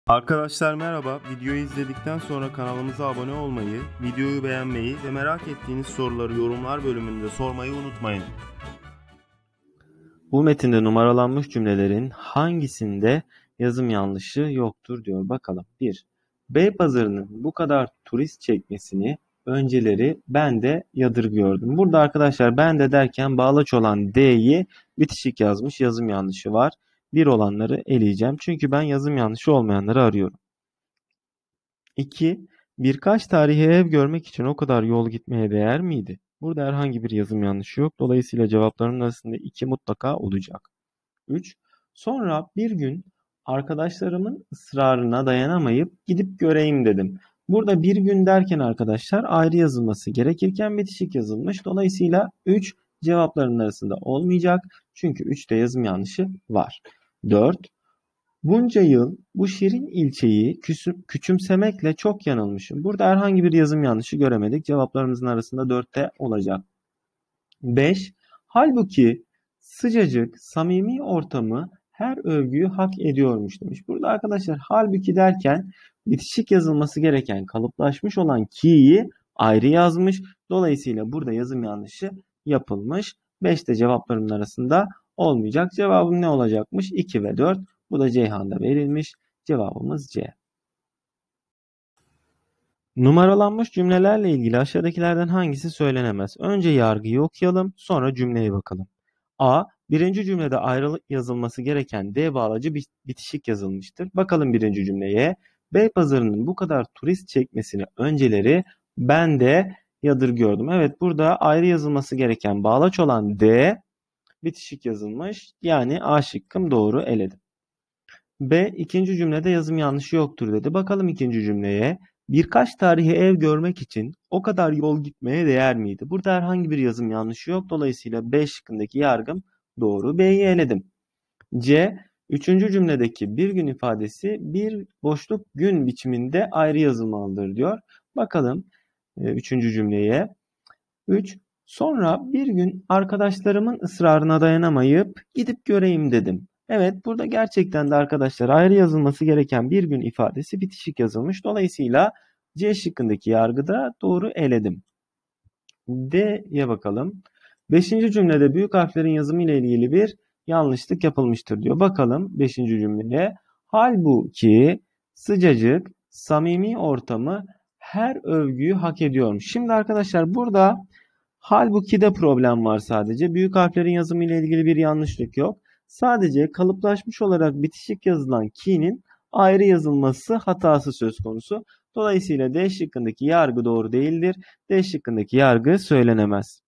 Arkadaşlar merhaba. Videoyu izledikten sonra kanalımıza abone olmayı, videoyu beğenmeyi ve merak ettiğiniz soruları yorumlar bölümünde sormayı unutmayın. Bu metinde numaralanmış cümlelerin hangisinde yazım yanlışı yoktur diyor. Bakalım. 1. Beypazarı'nın bu kadar turist çekmesini önceleri ben de yadırgıyordum. Burada arkadaşlar ben de derken bağlaç olan D'yi bitişik yazmış. Yazım yanlışı var. Bir olanları eleyeceğim. Çünkü ben yazım yanlışı olmayanları arıyorum. 2. Birkaç tarihi ev görmek için o kadar yol gitmeye değer miydi? Burada herhangi bir yazım yanlışı yok. Dolayısıyla cevapların arasında 2 mutlaka olacak. 3. Sonra bir gün arkadaşlarımın ısrarına dayanamayıp gidip göreyim dedim. Burada bir gün derken arkadaşlar ayrı yazılması gerekirken bitişik yazılmış. Dolayısıyla 3 cevapların arasında olmayacak. Çünkü 3'te yazım yanlışı var. 4. Bunca yıl bu şirin ilçeyi küçümsemekle çok yanılmışım. Burada herhangi bir yazım yanlışı göremedik. Cevaplarımızın arasında 4'te olacak. 5. Halbuki sıcacık, samimi ortamı her övgüyü hak ediyormuş demiş. Burada arkadaşlar halbuki derken bitişik yazılması gereken kalıplaşmış olan ki'yi ayrı yazmış. Dolayısıyla burada yazım yanlışı yapılmış. 5'te cevaplarımın arasında olmayacak. Cevabım ne olacakmış? 2 ve 4. Bu da Ceyhan'da verilmiş. Cevabımız C. Numaralanmış cümlelerle ilgili aşağıdakilerden hangisi söylenemez? Önce yargıyı okuyalım, sonra cümleye bakalım. A. Birinci cümlede ayrı yazılması gereken D bağlacı bitişik yazılmıştır. Bakalım birinci cümleye. Beypazarı'nın bu kadar turist çekmesini önceleri ben de yadırgıyordum. Evet, burada ayrı yazılması gereken bağlaç olan D bitişik yazılmış. Yani A şıkkım doğru, eledim. B. İkinci cümlede yazım yanlışı yoktur dedi. Bakalım ikinci cümleye. Birkaç tarihi ev görmek için o kadar yol gitmeye değer miydi? Burada herhangi bir yazım yanlışı yok. Dolayısıyla B şıkkındaki yargım doğru. B'yi eledim. C. Üçüncü cümledeki bir gün ifadesi bir boşluk gün biçiminde ayrı yazılmalıdır diyor. Bakalım üçüncü cümleye. 3. Sonra bir gün arkadaşlarımın ısrarına dayanamayıp gidip göreyim dedim. Evet, burada gerçekten de arkadaşlar ayrı yazılması gereken bir gün ifadesi bitişik yazılmış. Dolayısıyla C şıkkındaki yargıda doğru eledim. D'ye bakalım. 5. cümlede büyük harflerin yazımı ile ilgili bir yanlışlık yapılmıştır diyor. Bakalım 5. cümleye. Halbuki sıcacık, samimi ortamı her övgüyü hak ediyormuş. Şimdi arkadaşlar burada halbuki de problem var sadece. Büyük harflerin yazımı ile ilgili bir yanlışlık yok. Sadece kalıplaşmış olarak bitişik yazılan ki'nin ayrı yazılması hatası söz konusu. Dolayısıyla D şıkkındaki yargı doğru değildir. D şıkkındaki yargı söylenemez.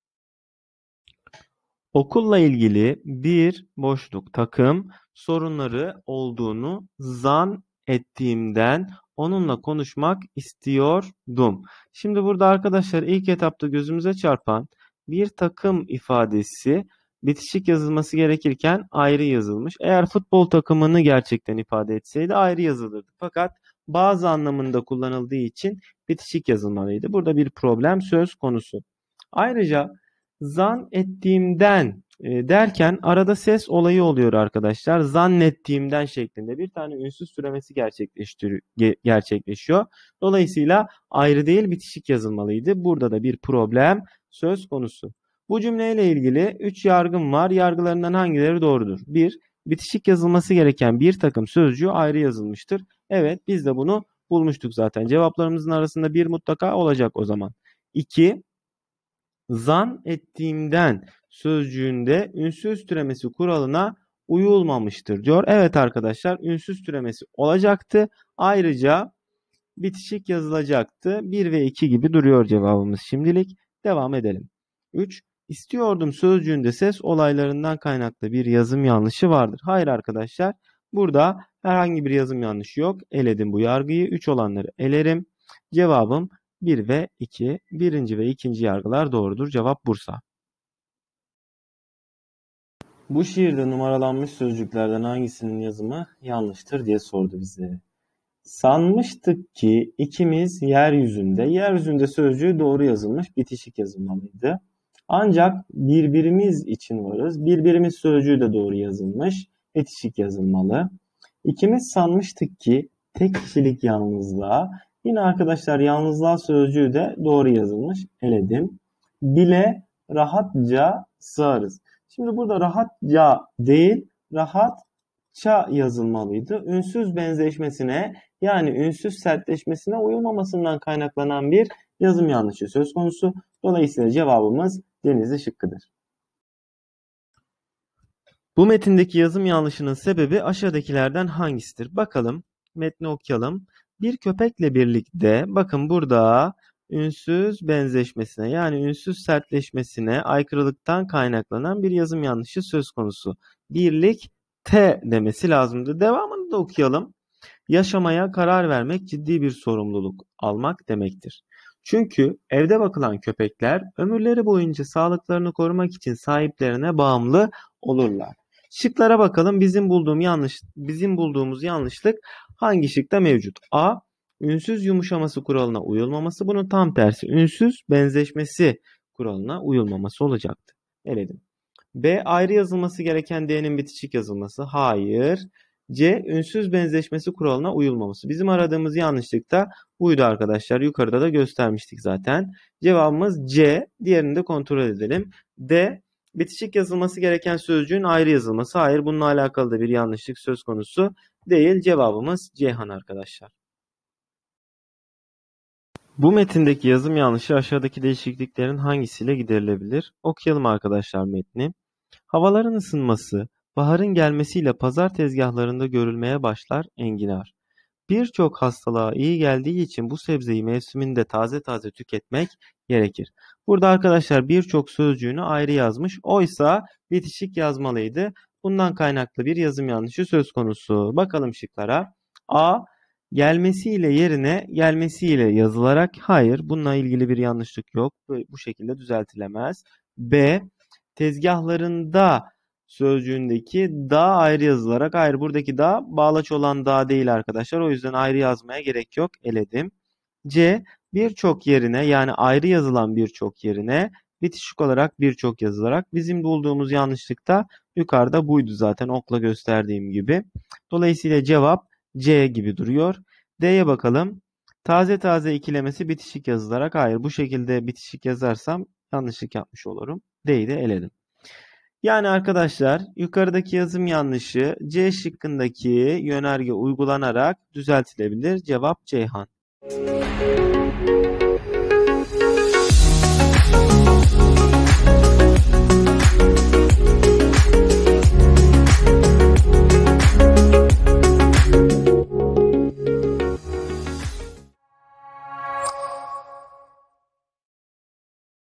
Okulla ilgili bir boşluk takım sorunları olduğunu ettiğimden onunla konuşmak istiyordum. Şimdi burada arkadaşlar ilk etapta gözümüze çarpan bir takım ifadesi bitişik yazılması gerekirken ayrı yazılmış. Eğer futbol takımını gerçekten ifade etseydi ayrı yazılırdı. Fakat bazı anlamında kullanıldığı için bitişik yazılmalıydı. Burada bir problem söz konusu. Ayrıca zannettiğimden derken arada ses olayı oluyor arkadaşlar. Zannettiğimden şeklinde bir tane ünsüz türemesi gerçekleşiyor. Dolayısıyla ayrı değil bitişik yazılmalıydı. Burada da bir problem söz konusu. Bu cümleyle ilgili 3 yargım var. Yargılarından hangileri doğrudur? 1. Bitişik yazılması gereken bir takım sözcüğü ayrı yazılmıştır. Evet, biz de bunu bulmuştuk zaten. Cevaplarımızın arasında bir mutlaka olacak o zaman. 2. Ettiğimden sözcüğünde ünsüz türemesi kuralına uyulmamıştır diyor. Evet arkadaşlar, ünsüz türemesi olacaktı. Ayrıca bitişik yazılacaktı. 1 ve 2 gibi duruyor cevabımız şimdilik. Devam edelim. 3. İstiyordum sözcüğünde ses olaylarından kaynaklı bir yazım yanlışı vardır. Hayır arkadaşlar. Burada herhangi bir yazım yanlışı yok. Eledim bu yargıyı. 3 olanları elerim. Cevabım 1 ve 2. Birinci ve ikinci yargılar doğrudur. Cevap Bursa. Bu şiirde numaralanmış sözcüklerden hangisinin yazımı yanlıştır diye sordu bize. Sanmıştık ki ikimiz yeryüzünde. Yeryüzünde sözcüğü doğru yazılmış, bitişik yazılmalıydı. Ancak birbirimiz için varız. Birbirimiz sözcüğü de doğru yazılmış, bitişik yazılmalı. İkimiz sanmıştık ki tek kişilik yalnızlığa. Yine arkadaşlar yalnızlığa sözcüğü de doğru yazılmış. Eledim. Bile rahatça sığarız. Şimdi burada rahatça değil, rahatça yazılmalıydı. Ünsüz benzeşmesine yani ünsüz sertleşmesine uyulmamasından kaynaklanan bir yazım yanlışı söz konusu. Dolayısıyla cevabımız Denizli şıkkıdır. Bu metindeki yazım yanlışının sebebi aşağıdakilerden hangisidir? Bakalım, metni okuyalım. Bir köpekle birlikte, bakın burada ünsüz benzeşmesine yani ünsüz sertleşmesine aykırılıktan kaynaklanan bir yazım yanlışı söz konusu. Birlikte demesi lazımdı. Devamını da okuyalım. Yaşamaya karar vermek ciddi bir sorumluluk almak demektir. Çünkü evde bakılan köpekler ömürleri boyunca sağlıklarını korumak için sahiplerine bağımlı olurlar. Şıklara bakalım. Bizim bulduğumuz yanlışlık hangi şıkta mevcut? A. Ünsüz yumuşaması kuralına uyulmaması. Bunun tam tersi ünsüz benzeşmesi kuralına uyulmaması olacaktı. Eledim. B. Ayrı yazılması gereken D'nin bitişik yazılması. Hayır. C. Ünsüz benzeşmesi kuralına uyulmaması. Bizim aradığımız yanlışlık da buydu arkadaşlar. Yukarıda da göstermiştik zaten. Cevabımız C. Diğerini de kontrol edelim. D. Bitişik yazılması gereken sözcüğün ayrı yazılması. Hayır, bununla alakalı da bir yanlışlık söz konusu değil. Cevabımız Ceyhan arkadaşlar. Bu metindeki yazım yanlışı aşağıdaki değişikliklerin hangisiyle giderilebilir? Okuyalım arkadaşlar metni. Havaların ısınması, baharın gelmesiyle pazar tezgahlarında görülmeye başlar enginar. Birçok hastalığa iyi geldiği için bu sebzeyi mevsiminde taze taze tüketmek gerekir. Burada arkadaşlar birçok sözcüğünü ayrı yazmış. Oysa bitişik yazmalıydı. Bundan kaynaklı bir yazım yanlışı söz konusu. Bakalım şıklara. A. Gelmesiyle yerine gelmesiyle yazılarak. Hayır, bununla ilgili bir yanlışlık yok. Bu şekilde düzeltilemez. B. Tezgahlarında sözcüğündeki da ayrı yazılarak. Hayır, buradaki da bağlaç olan da değil arkadaşlar. O yüzden ayrı yazmaya gerek yok. Eledim. C. Birçok yerine yani ayrı yazılan birçok yerine bitişik olarak birçok yazılarak. Bizim bulduğumuz yanlışlık da yukarıda buydu zaten okla gösterdiğim gibi. Dolayısıyla cevap C gibi duruyor. D'ye bakalım. Taze taze ikilemesi bitişik yazılarak. Hayır, bu şekilde bitişik yazarsam yanlışlık yapmış olurum. D'yi de eledim. Yani arkadaşlar yukarıdaki yazım yanlışı C şıkkındaki yönerge uygulanarak düzeltilebilir. Cevap Ceyhan.